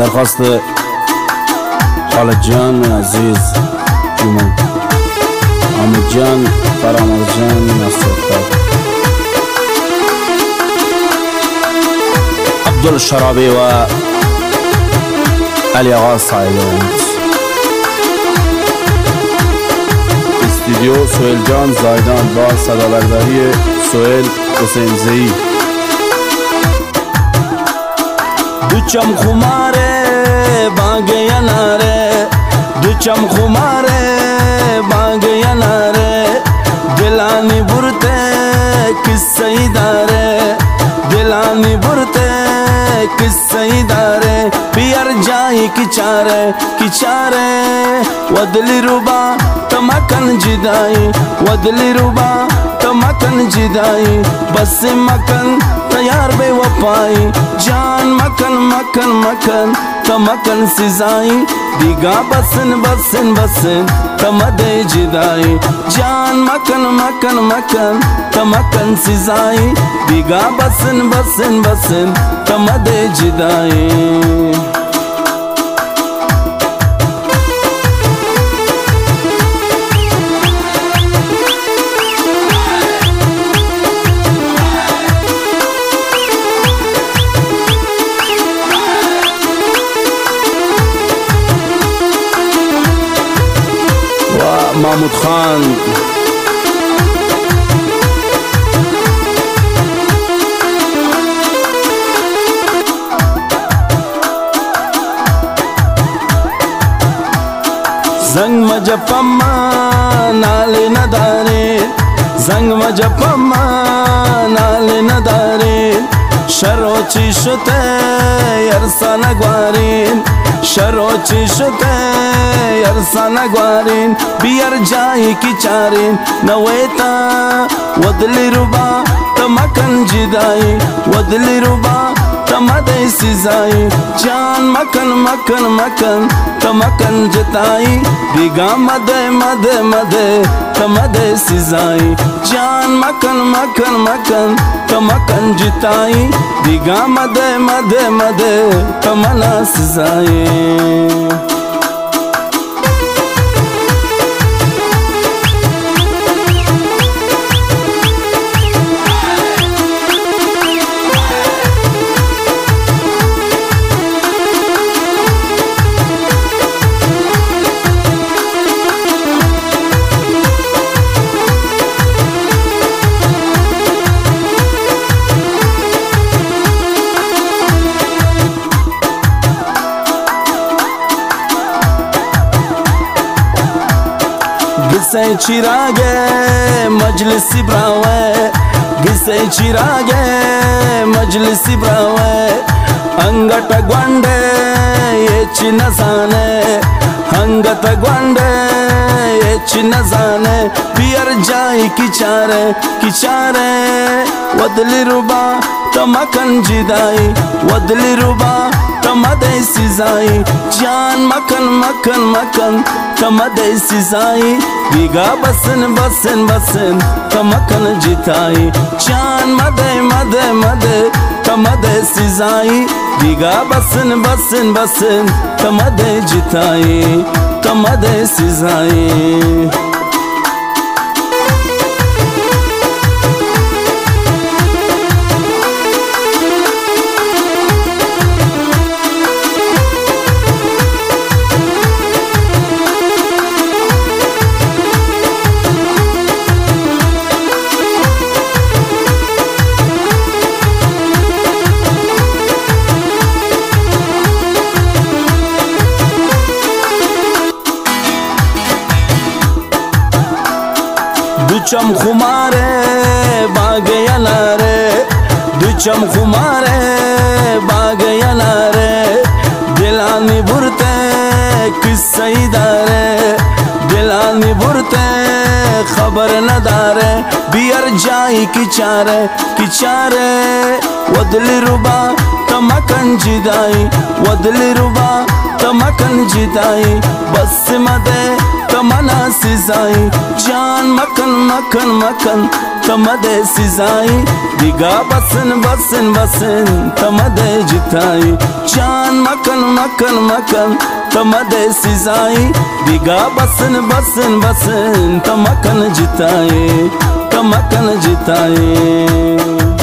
درخواست خالد جان عزیز جمعه حامد جان فرامرز جان نصر عبد الشرابي و علی آقا سایلنت استودیو سهیل جان زایدان با صدابرداری سهیل حسین زئی دوچم خماره باغ یناره دوچم خماره باغ یناره دلانی برته قصه داره دلانی برته قصه داره بیار جایی کی چاره و دلی روبا تمکن جدایی و دلی روبا تمکن جدایی بس مکن تیار بے وفائی جان مکن مکن مکن تمکن سزائی دیگا بسن بسن بسن تمد جدائی جان مکن مکن مکن تمکن سزائی دیگا بسن بسن بسن تمد جدائی محمود خان زنگ مجپما نالی نداری زنگ مجپما نالی نداری شروچی شده یرسا نگوارین شروچی شده یرسا نگوارین بیار جایی کی چارین نویتا ودلی روبا تمکن جدائی ودلی روبا تمدی سزائی جان مکن مکن مکن تمکن جتائی دیگا مدے مدے مدے تمدی سزائی جان مکن مکن مکن تمکن جتائی دیگا مدے مدے مدے تمنا سزائی गिसे चिरागे मजलिसी ब्रावे गिसे चिरागे मजलिसी ब्रावे अंगट ग्वांडे ये चिन्न जाने अंगट ग्वांडे ये चिन्न जाने बियर जाई की चारे वदली रुबा तमकन जिदाई वदली रुबा तमदे सिजाई जान मकन मकन मकन तमदे सिजाई दिगा बसन बसन बसन तमकन जिताई जान मदे मदे मदे तमदे सिजाई दिगा बसन बसन बसन तमदे जिताई तमदे सिजाई दुचम खुमारे बाग यनारे दुचम खुमारे बाग यनारे दिलानी बुरते किस्से दारे दिलानी बुरते खबर न दारे बियर जाई की चारे वदली रुबा तमकन जिदाई वदली रुबा तमकन जिदाई बस मदे तमना सिजाई जान मकन मकन मकन तमदे सिजाई दिगा बसन बसन बसन तमदे जिताई जान मकन मकन मकन तमदे सिजाई दिगा बसन बसन बसन तमकन जिताई तमकन जिताई।